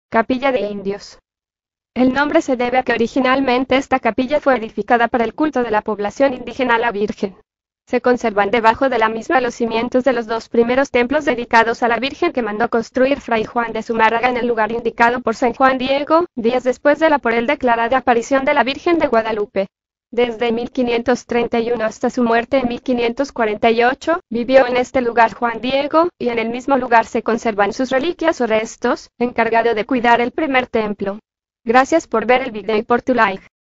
Capilla de Indios. El nombre se debe a que originalmente esta capilla fue edificada para el culto de la población indígena a la Virgen. Se conservan debajo de la misma los cimientos de los dos primeros templos dedicados a la Virgen que mandó construir Fray Juan de Zumárraga en el lugar indicado por San Juan Diego, días después de la por él declarada aparición de la Virgen de Guadalupe. Desde 1531 hasta su muerte en 1548, vivió en este lugar Juan Diego, y en el mismo lugar se conservan sus reliquias o restos, encargado de cuidar el primer templo. Gracias por ver el video y por tu like.